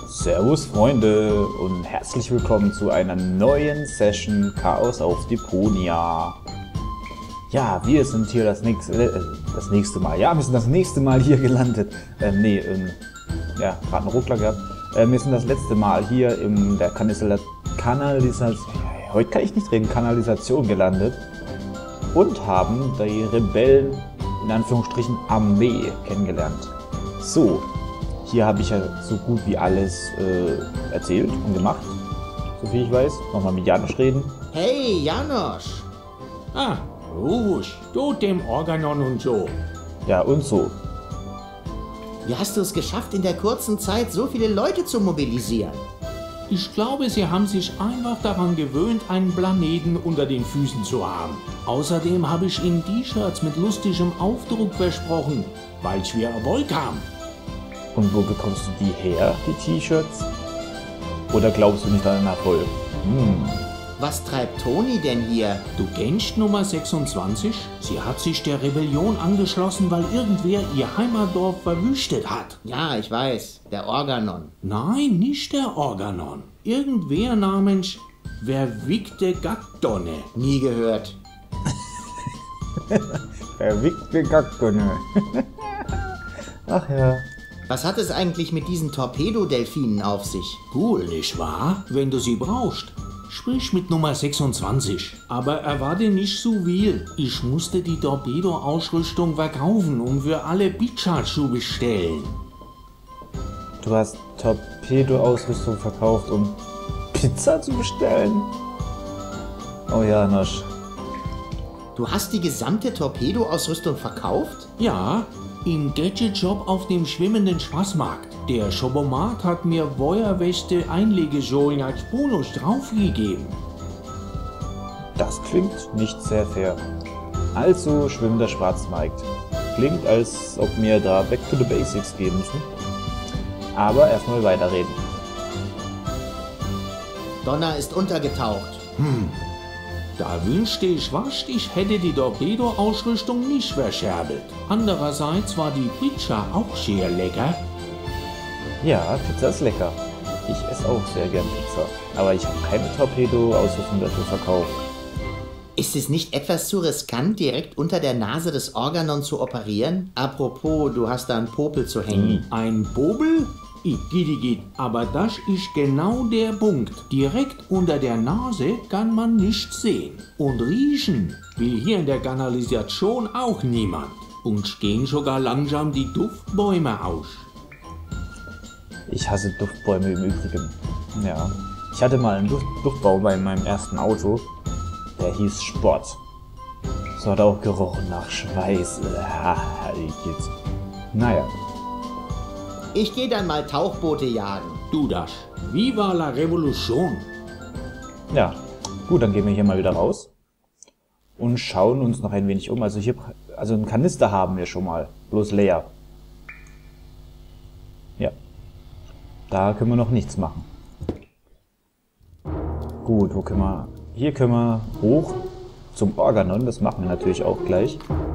Servus Freunde und herzlich willkommen zu einer neuen Session Chaos auf Deponia. Ja, wir sind hier das nächste Mal. Ja, wir sind das nächste Mal hier gelandet. Ja, gerade einen Ruckler gehabt. Wir sind das letzte Mal hier in der Kanalisation. Heute kann ich nicht reden, Kanalisation gelandet. Und haben die Rebellen, in Anführungsstrichen, Armee kennengelernt. So, hier habe ich ja so gut wie alles erzählt und gemacht. So viel ich weiß. Nochmal mit Janosch reden. Hey, Janosch! Ah, Rusch, du dem Organon und so. Ja, und so. Wie hast du es geschafft, in der kurzen Zeit so viele Leute zu mobilisieren? Ich glaube, sie haben sich einfach daran gewöhnt, einen Planeten unter den Füßen zu haben. Außerdem habe ich ihnen T-Shirts mit lustigem Aufdruck versprochen, weil wir Erfolg haben. Und wo bekommst du die her, die T-Shirts? Oder glaubst du nicht an den Erfolg? Was treibt Toni denn hier? Du kennst Nummer 26? Sie hat sich der Rebellion angeschlossen, weil irgendwer ihr Heimatdorf verwüstet hat. Ja, ich weiß, der Organon. Nein, nicht der Organon. Irgendwer namens Verwigte Gattone. Nie gehört. Verwickte Gackgonne. Ach ja. Was hat es eigentlich mit diesen Torpedodelfinen auf sich? Cool, nicht wahr? Wenn du sie brauchst. Sprich mit Nummer 26. Aber erwarte nicht zu viel. Ich musste die Torpedo-Ausrüstung verkaufen, um für alle Pizza zu bestellen. Du hast Torpedo-Ausrüstung verkauft, um Pizza zu bestellen? Oh ja, Nosch. Du hast die gesamte Torpedo-Ausrüstung verkauft? Ja, im Gadget-Shop auf dem schwimmenden Spaßmarkt. Der Schobomat hat mir Feuerwächte Einlegesohlen als Bonus draufgegeben. Das klingt nicht sehr fair. Also schwimmender Schwarzmarkt. Klingt, als ob wir da back to the basics gehen müssen. Aber erstmal weiterreden. Donner ist untergetaucht. Da wünschte ich fast, ich hätte die Torpedo-Ausrüstung nicht verscherbelt. Andererseits war die Pizza auch sehr lecker. Ja, Pizza ist lecker. Ich esse auch sehr gern Pizza. Aber ich habe keine Torpedo-Ausrüstung dafür verkauft. Ist es nicht etwas zu riskant, direkt unter der Nase des Organon zu operieren? Apropos, du hast da einen Popel zu hängen. Ein Bobel? Igidigit, aber das ist genau der Punkt. Direkt unter der Nase kann man nichts sehen. Und riechen will hier in der Kanalisation auch niemand. Uns gehen sogar langsam die Duftbäume aus. Ich hasse Duftbäume im Übrigen. Ja. Ich hatte mal einen Duftbaum bei meinem ersten Auto. Der hieß Sport. So hat auch gerochen nach Schweiß. Naja. Ich gehe dann mal Tauchboote jagen. Du das. Viva la Revolution. Ja. Gut, dann gehen wir hier mal wieder raus. Und schauen uns noch ein wenig um. Also einen Kanister haben wir schon mal. Bloß leer. Ja. Da können wir noch nichts machen. Gut, wo können wir... Hier können wir hoch zum Organon. Das machen wir natürlich auch gleich.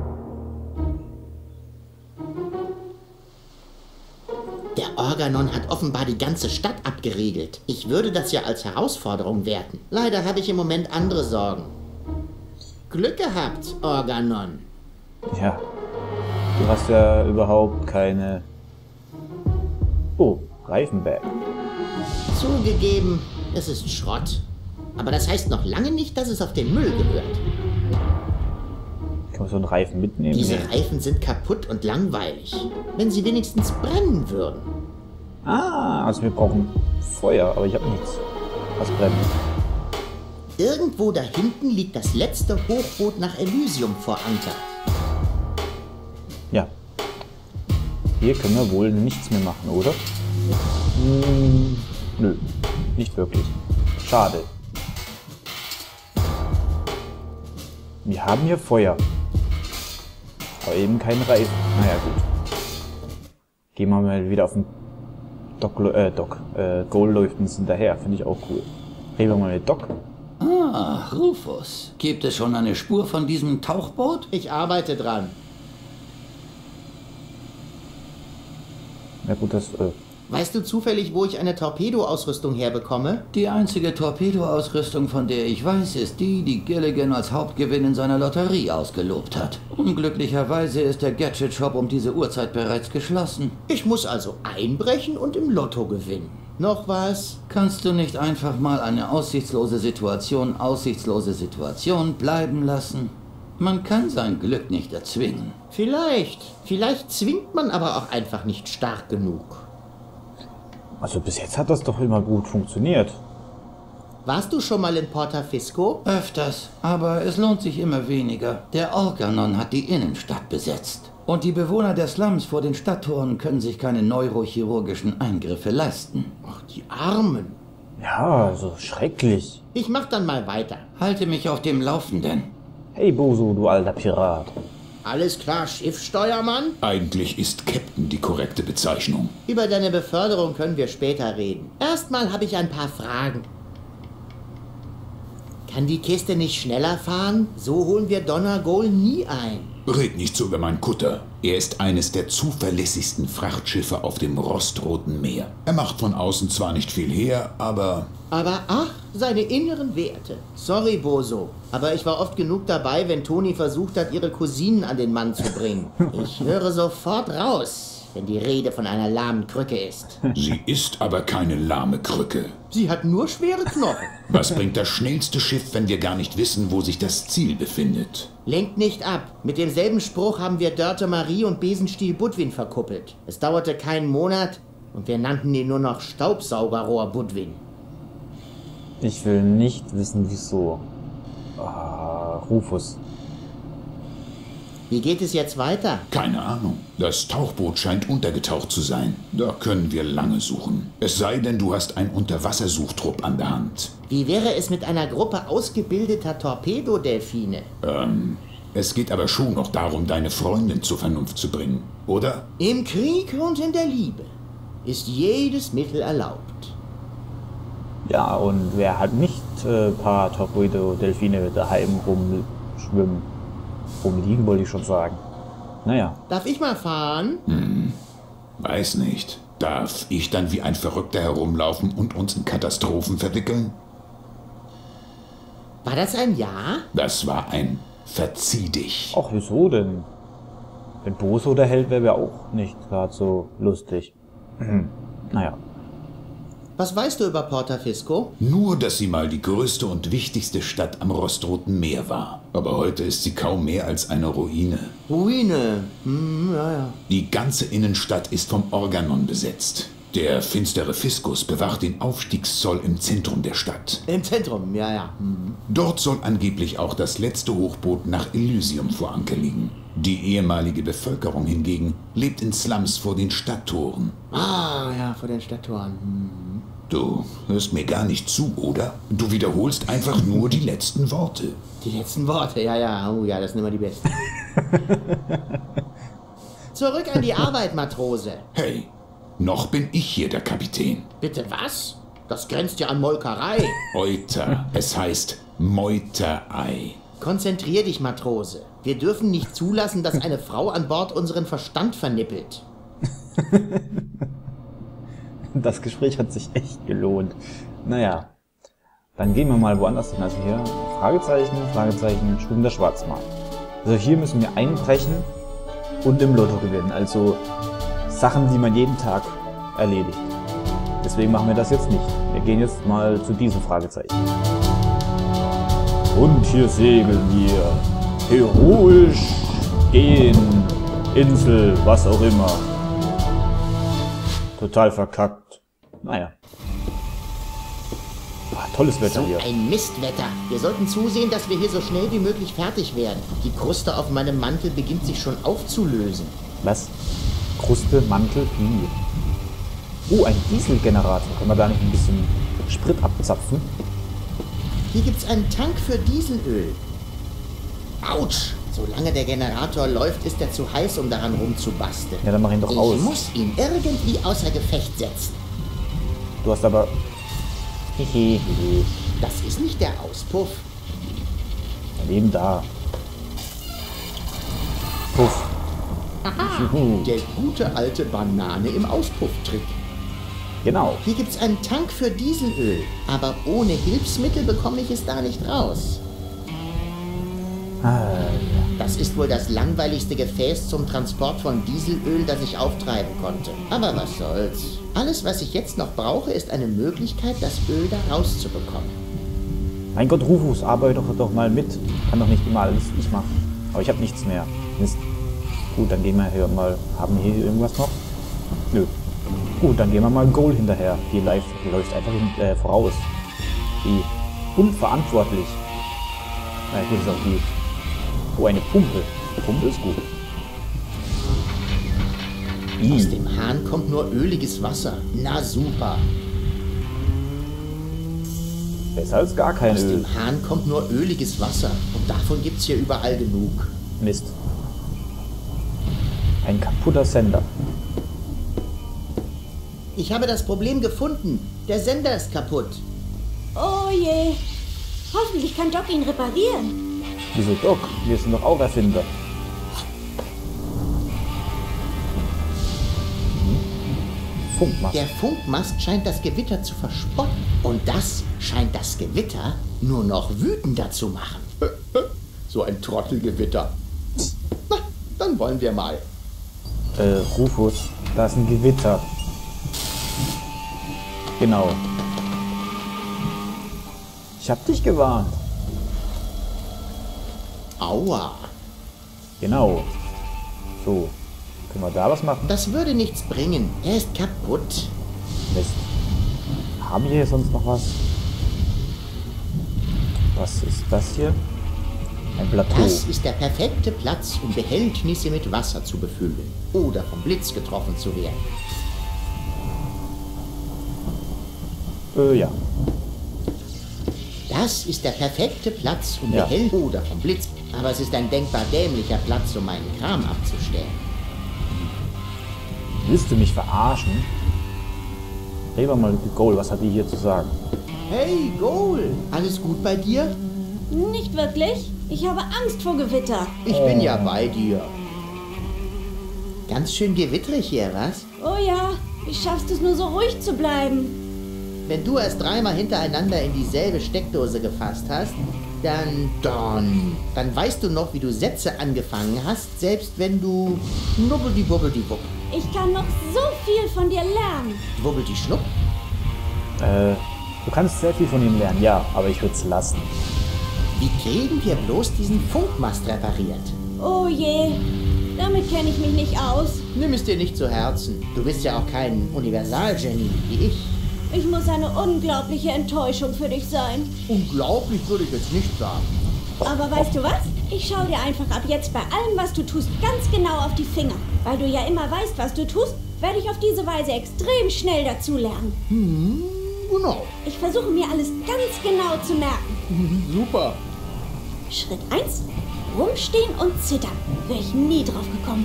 Der Organon hat offenbar die ganze Stadt abgeriegelt. Ich würde das ja als Herausforderung werten. Leider habe ich im Moment andere Sorgen. Glück gehabt, Organon. Ja. Du hast ja überhaupt keine... Oh, Reifenberg. Zugegeben, es ist Schrott. Aber das heißt noch lange nicht, dass es auf den Müll gehört. Kann man so einen Reifen mitnehmen? Diese Reifen sind kaputt und langweilig. Wenn sie wenigstens brennen würden. Ah, also wir brauchen Feuer, aber ich habe nichts. Was brennt? Irgendwo da hinten liegt das letzte Hochboot nach Elysium vor Anker. Ja. Hier können wir wohl nichts mehr machen, oder? Nö, nicht wirklich. Schade. Wir haben hier Feuer. Aber eben keinen Reifen. Naja, gut. Gehen wir mal wieder auf den Goal läuft uns hinterher. Finde ich auch cool. Reden wir mal mit Doc. Ah, Rufus. Gibt es schon eine Spur von diesem Tauchboot? Ich arbeite dran. Ja gut, das Weißt du zufällig, wo ich eine Torpedoausrüstung herbekomme? Die einzige Torpedoausrüstung, von der ich weiß, ist die, die Gilligan als Hauptgewinn in seiner Lotterie ausgelobt hat. Unglücklicherweise ist der Gadget-Shop um diese Uhrzeit bereits geschlossen. Ich muss also einbrechen und im Lotto gewinnen. Noch was? Kannst du nicht einfach mal eine aussichtslose Situation bleiben lassen? Man kann sein Glück nicht erzwingen. Vielleicht. Vielleicht zwingt man aber auch einfach nicht stark genug. Also bis jetzt hat das doch immer gut funktioniert. Warst du schon mal in Portafisco? Öfters, aber es lohnt sich immer weniger. Der Organon hat die Innenstadt besetzt. Und die Bewohner der Slums vor den Stadttoren können sich keine neurochirurgischen Eingriffe leisten. Ach, die Armen. Ja, also schrecklich. Ich mach dann mal weiter. Halte mich auf dem Laufenden. Hey Boso, du alter Pirat. Alles klar, Schiffssteuermann? Eigentlich ist Captain die korrekte Bezeichnung. Über deine Beförderung können wir später reden. Erstmal habe ich ein paar Fragen. Kann die Kiste nicht schneller fahren? So holen wir Donegal nie ein. Red nicht so über meinen Kutter. Er ist eines der zuverlässigsten Frachtschiffe auf dem rostroten Meer. Er macht von außen zwar nicht viel her, aber... Aber ach, seine inneren Werte. Sorry, Boso, aber ich war oft genug dabei, wenn Toni versucht hat, ihre Cousinen an den Mann zu bringen. Ich höre sofort raus, wenn die Rede von einer lahmen Krücke ist. Sie ist aber keine lahme Krücke. Sie hat nur schwere Knochen. Was bringt das schnellste Schiff, wenn wir gar nicht wissen, wo sich das Ziel befindet? Lenkt nicht ab. Mit demselben Spruch haben wir Dörte Marie und Besenstiel Budwin verkuppelt. Es dauerte keinen Monat und wir nannten ihn nur noch Staubsaugerrohr Budwin. Ich will nicht wissen, wieso. Ah, Rufus. Wie geht es jetzt weiter? Keine Ahnung. Das Tauchboot scheint untergetaucht zu sein. Da können wir lange suchen. Es sei denn, du hast einen Unterwassersuchtrupp an der Hand. Wie wäre es mit einer Gruppe ausgebildeter Torpedodelfine? Es geht aber schon noch darum, deine Freundin zur Vernunft zu bringen, oder? Im Krieg und in der Liebe ist jedes Mittel erlaubt. Ja, und wer hat nicht paar Torpedo-Delfine daheim rumliegen, wollte ich schon sagen. Naja. Darf ich mal fahren? Weiß nicht. Darf ich dann wie ein Verrückter herumlaufen und uns in Katastrophen verwickeln? War das ein Ja? Das war ein Verzieh dich. Ach, wieso denn? Wenn Boso der Held wäre, wäre auch nicht gerade so lustig. Naja. Was weißt du über Portafisco? Nur, dass sie mal die größte und wichtigste Stadt am rostroten Meer war. Aber heute ist sie kaum mehr als eine Ruine. Ruine. Ja. Die ganze Innenstadt ist vom Organon besetzt. Der finstere Fiskus bewacht den Aufstiegszoll im Zentrum der Stadt. Im Zentrum, ja. Dort soll angeblich auch das letzte Hochboot nach Elysium vor Anker liegen. Die ehemalige Bevölkerung hingegen lebt in Slums vor den Stadttoren. Ah, ja, vor den Stadttoren. Du hörst mir gar nicht zu, oder? Du wiederholst einfach nur die letzten Worte. Die letzten Worte, ja. Oh ja, das sind immer die besten. Zurück an die Arbeit, Matrose. Hey, noch bin ich hier der Kapitän. Bitte was? Das grenzt ja an Molkerei. Euter, es heißt Meuterei. Konzentrier dich, Matrose. Wir dürfen nicht zulassen, dass eine Frau an Bord unseren Verstand vernippelt. Das Gespräch hat sich echt gelohnt. Naja, dann gehen wir mal woanders hin. Also hier Fragezeichen, Sturm der Schwarzmarkt. Also hier müssen wir einbrechen und im Lotto gewinnen. Also Sachen, die man jeden Tag erledigt. Deswegen machen wir das jetzt nicht. Wir gehen jetzt mal zu diesem Fragezeichen. Und hier segeln wir heroisch gehen, Insel, was auch immer. Total verkackt. Naja. Tolles Wetter So hier. ein Mistwetter. Wir sollten zusehen, dass wir hier so schnell wie möglich fertig werden. Die Kruste auf meinem Mantel beginnt sich schon aufzulösen. Was? Kruste, Mantel, wie? Oh, ein Dieselgenerator. Können wir da nicht ein bisschen Sprit abzapfen? Hier gibt's einen Tank für Dieselöl. Autsch! Solange der Generator läuft, ist er zu heiß, um daran rumzubasteln. Ja, dann mach ihn doch aus. Ich muss ihn irgendwie außer Gefecht setzen. Du hast aber... Das ist nicht der Auspuff. Daneben da. Puff. Aha, der gute alte Banane im Auspufftrick. Genau. Hier gibt's einen Tank für Dieselöl, aber ohne Hilfsmittel bekomme ich es da nicht raus. Das ist wohl das langweiligste Gefäß zum Transport von Dieselöl, das ich auftreiben konnte. Aber was soll's. Alles, was ich jetzt noch brauche, ist eine Möglichkeit, das Öl da rauszubekommen. Mein Gott, Rufus, arbeite doch mal mit. Kann doch nicht immer alles ich machen. Aber ich habe nichts mehr. Mist. Gut, dann gehen wir hier mal. Haben wir hier irgendwas noch? Nö. Gut, dann gehen wir mal Goal hinterher. Die läuft einfach voraus. Die unverantwortlich. Na gut, ist auch die. Oh, eine Pumpe. Die Pumpe ist gut. Aus dem Hahn kommt nur öliges Wasser. Na super. Besser als gar kein Aus Öl. dem Hahn kommt nur öliges Wasser. Und davon gibt's hier überall genug. Mist. Ein kaputter Sender. Ich habe das Problem gefunden. Der Sender ist kaputt. Oh je. Hoffentlich kann Doc ihn reparieren. Wieso Doc? Wir sind doch auch Erfinder. Funkmast. Der Funkmast scheint das Gewitter zu verspotten. Und das scheint das Gewitter nur noch wütender zu machen. So ein Trottelgewitter. Na, dann wollen wir mal. Rufus, da ist ein Gewitter. Genau. Ich hab dich gewarnt. Aua. Genau. So. Können wir da was machen? Das würde nichts bringen. Er ist kaputt. Mist. Haben wir hier sonst noch was? Was ist das hier? Ein Plateau. Das ist der perfekte Platz, um Behältnisse mit Wasser zu befüllen. Oder vom Blitz getroffen zu werden. Ja. Das ist der perfekte Platz, um Ja. Behältnisse oder vom Blitz. Aber es ist ein denkbar dämlicher Platz, um meinen Kram abzustellen. Willst du mich verarschen? Reden wir mal mit Goal. Was hat die hier zu sagen? Hey, Goal! Alles gut bei dir? Nicht wirklich. Ich habe Angst vor Gewitter. Ich bin ja bei dir. Ganz schön gewitterig hier, was? Oh ja, wie schaffst du es nur so ruhig zu bleiben? Wenn du erst dreimal hintereinander in dieselbe Steckdose gefasst hast, dann weißt du noch, wie du Sätze angefangen hast, selbst wenn du schnubbeldi-bubbeldi-wupp. Ich kann noch so viel von dir lernen. Wubbeldi-schnupp? Du kannst sehr viel von ihm lernen, ja, aber ich würde es lassen. Wie kriegen wir bloß diesen Funkmast repariert? Oh je, damit kenne ich mich nicht aus. Nimm es dir nicht zu Herzen. Du bist ja auch kein Universalgenie wie ich. Ich muss eine unglaubliche Enttäuschung für dich sein. Unglaublich würde ich jetzt nicht sagen. Aber weißt du was? Ich schaue dir einfach ab jetzt bei allem, was du tust, ganz genau auf die Finger. Weil du ja immer weißt, was du tust, werde ich auf diese Weise extrem schnell dazulernen. Genau. Ich versuche mir alles ganz genau zu merken. Super. Schritt 1, rumstehen und zittern. Wäre ich nie drauf gekommen.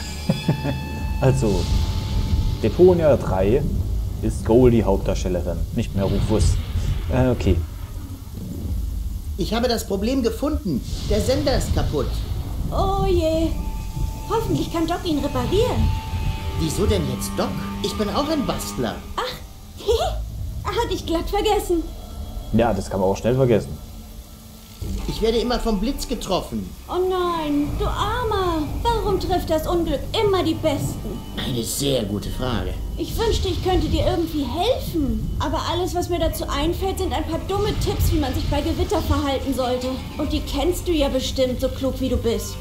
Also, Deponia 3 ist Goal die Hauptdarstellerin, nicht mehr Rufus. Okay. Ich habe das Problem gefunden. Der Sender ist kaputt. Oh je. Hoffentlich kann Doc ihn reparieren. Wieso denn jetzt Doc? Ich bin auch ein Bastler. Hatte ich glatt vergessen. Ja, das kann man auch schnell vergessen. Ich werde immer vom Blitz getroffen. Oh nein, du Armer. Warum trifft das Unglück immer die Besten? Eine sehr gute Frage. Ich wünschte, ich könnte dir irgendwie helfen. Aber alles, was mir dazu einfällt, sind ein paar dumme Tipps, wie man sich bei Gewitter verhalten sollte. Und die kennst du ja bestimmt, so klug wie du bist.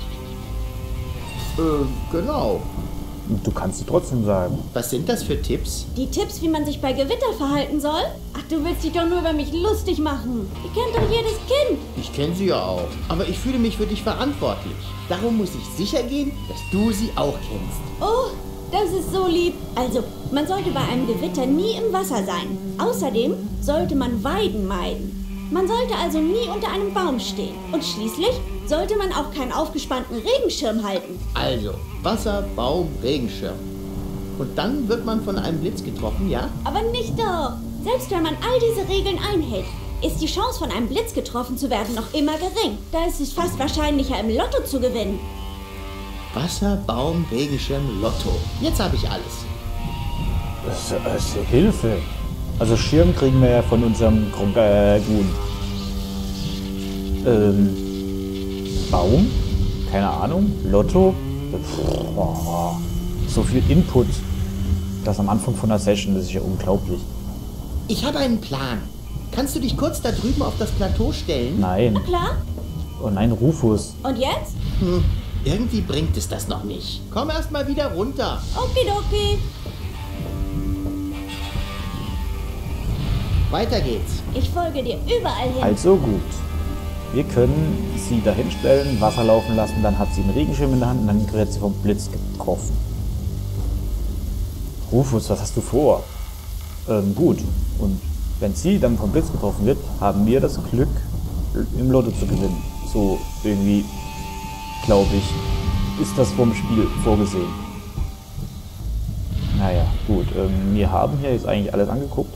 Genau. Du kannst sie trotzdem sagen. Was sind das für Tipps? Die Tipps, wie man sich bei Gewitter verhalten soll? Ach, du willst dich doch nur über mich lustig machen. Die kennt doch jedes Kind. Ich kenne sie ja auch. Aber ich fühle mich für dich verantwortlich. Darum muss ich sicher gehen, dass du sie auch kennst. Oh, das ist so lieb. Also, man sollte bei einem Gewitter nie im Wasser sein. Außerdem sollte man Weiden meiden. Man sollte also nie unter einem Baum stehen. Und schließlich sollte man auch keinen aufgespannten Regenschirm halten. Also, Wasser, Baum, Regenschirm. Und dann wird man von einem Blitz getroffen, ja? Aber nicht doch. Selbst wenn man all diese Regeln einhält, ist die Chance, von einem Blitz getroffen zu werden, noch immer gering. Da ist es fast wahrscheinlicher, im Lotto zu gewinnen. Wasser, Baum, Regenschirm, Lotto. Jetzt habe ich alles. Hilfe. Also Schirm kriegen wir ja von unserem Gun. Baum? Keine Ahnung. Lotto? Boah. So viel Input. Das am Anfang von der Session, das ist ja unglaublich. Ich habe einen Plan. Kannst du dich kurz da drüben auf das Plateau stellen? Nein. Na klar. Oh nein, Rufus. Und jetzt? Irgendwie bringt es das noch nicht. Komm erst mal wieder runter. Okidoki. Weiter geht's. Ich folge dir überall hin. Also gut. Wir können sie dahin stellen, Wasser laufen lassen, dann hat sie einen Regenschirm in der Hand und dann wird sie vom Blitz getroffen. Rufus, was hast du vor? Gut. Und wenn sie dann vom Blitz getroffen wird, haben wir das Glück, im Lotto zu gewinnen. So irgendwie, glaube ich, ist das vom Spiel vorgesehen. Naja, gut. Wir haben hier jetzt eigentlich alles angeguckt.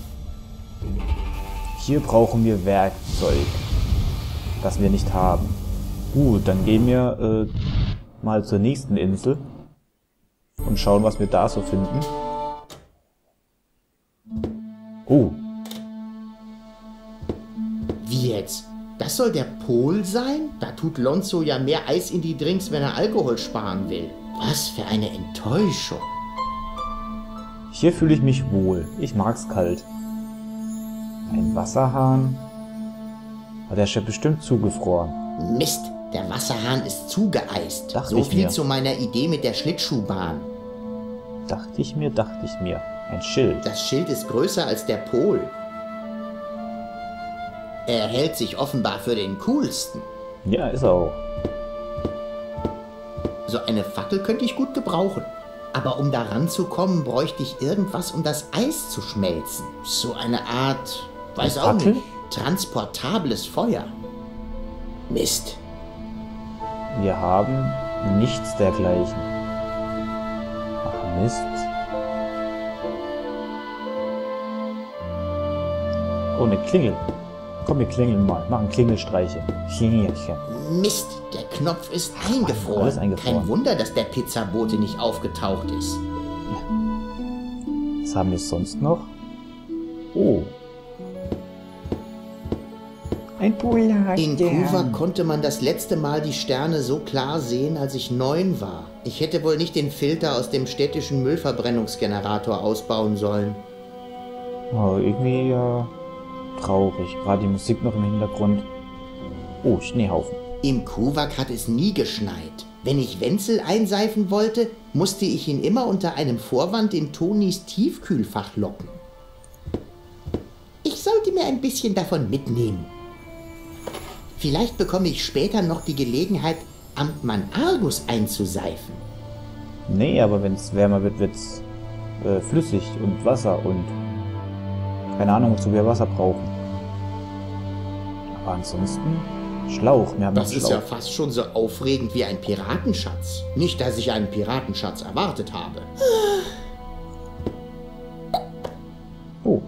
Hier brauchen wir Werkzeug, das wir nicht haben. Gut, dann gehen wir mal zur nächsten Insel und schauen, was wir da so finden. Oh, Wie jetzt? Das soll der Pol sein? Da tut Lonzo ja mehr Eis in die Drinks, wenn er Alkohol sparen will. Was für eine Enttäuschung. hier fühle ich mich wohl. Ich mag's kalt. Ein Wasserhahn. Aber der ist ja bestimmt zugefroren. Mist, der Wasserhahn ist zugeeist. Dachte So ich viel mir. zu meiner Idee mit der Schlittschuhbahn. Dachte ich mir. Ein Schild. Das Schild ist größer als der Pol. Er hält sich offenbar für den coolsten. Ja, ist er auch. So eine Fackel könnte ich gut gebrauchen. Aber um da ranzukommen, bräuchte ich irgendwas, um das Eis zu schmelzen. So eine Art, weiß auch Fackel? nicht, transportables Feuer. Mist. Wir haben nichts dergleichen. Ach Mist. Oh, eine Klingel. Komm, wir klingeln mal. Machen Klingelstreiche. Klingelchen. Mist, der Knopf ist alles eingefroren. eingefroren. Kein Wunder, dass der Pizzabote nicht aufgetaucht ist. Was haben wir sonst noch? Oh. Ein Polarstern. In Kuva konnte man das letzte Mal die Sterne so klar sehen, als ich 9 war. Ich hätte wohl nicht den Filter aus dem städtischen Müllverbrennungsgenerator ausbauen sollen. Oh, irgendwie traurig. Gerade die Musik noch im Hintergrund. Oh, Schneehaufen. Im Kuwak hat es nie geschneit. Wenn ich Wenzel einseifen wollte, musste ich ihn immer unter einem Vorwand in Tonis Tiefkühlfach locken. Ich sollte mir ein bisschen davon mitnehmen. Vielleicht bekomme ich später noch die Gelegenheit, Amtmann Argus einzuseifen. Nee, aber wenn es wärmer wird, wird es flüssig und Wasser und keine Ahnung, wozu wir Wasser brauchen. Aber ansonsten Schlauch. Wir haben Das noch ist Schlauch. ja fast schon so aufregend wie ein Piratenschatz. Nicht, dass ich einen Piratenschatz erwartet habe. Oh.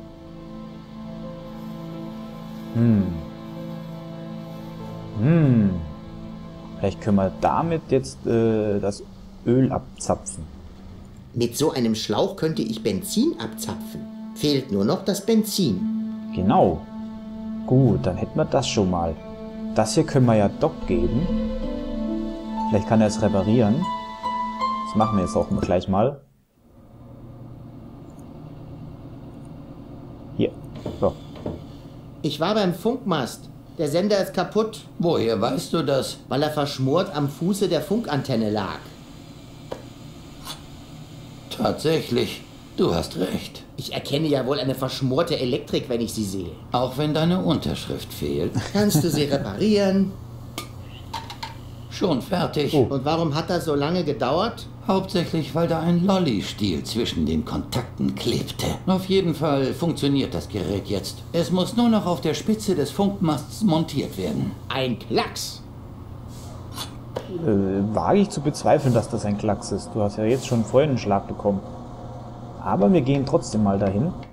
Vielleicht können wir damit jetzt das Öl abzapfen. Mit so einem Schlauch könnte ich Benzin abzapfen. Fehlt nur noch das Benzin. Genau. Gut, dann hätten wir das schon mal. Das hier können wir ja Doc geben. Vielleicht kann er es reparieren. Das machen wir jetzt auch gleich mal. Hier. So. Ich war beim Funkmast. Der Sender ist kaputt, Woher weißt du das? weil er verschmort am Fuße der Funkantenne lag. Tatsächlich, du hast recht. Ich erkenne ja wohl eine verschmorte Elektrik, wenn ich sie sehe. Auch wenn deine Unterschrift fehlt. Kannst du sie reparieren? Schon fertig. Oh. Und warum hat das so lange gedauert? Hauptsächlich, weil da ein Lolli-Stiel zwischen den Kontakten klebte. Auf jeden Fall funktioniert das Gerät jetzt. Es muss nur noch auf der Spitze des Funkmasts montiert werden. Ein Klacks. Wage ich zu bezweifeln, dass das ein Klacks ist. Du hast ja jetzt schon vorhin einen Schlag bekommen. Aber wir gehen trotzdem mal dahin.